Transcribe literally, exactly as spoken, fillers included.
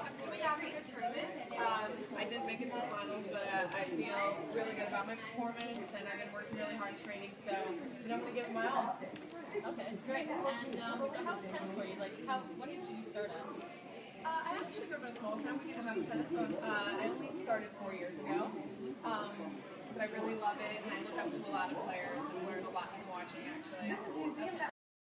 I'm coming out of a good tournament. Um, I didn't make it to the finals, but uh, I feel really good about my performance, and I've been working really hard training, so you know, I'm going to give it my all. Okay, great. And um, so how was tennis for you? Like, how? What age did you start at? Uh, I actually grew up in a small town. We didn't have tennis, so uh, I only started four years ago. Um, but I really love it, and I look up to a lot of players and learn a lot from watching, actually. Okay.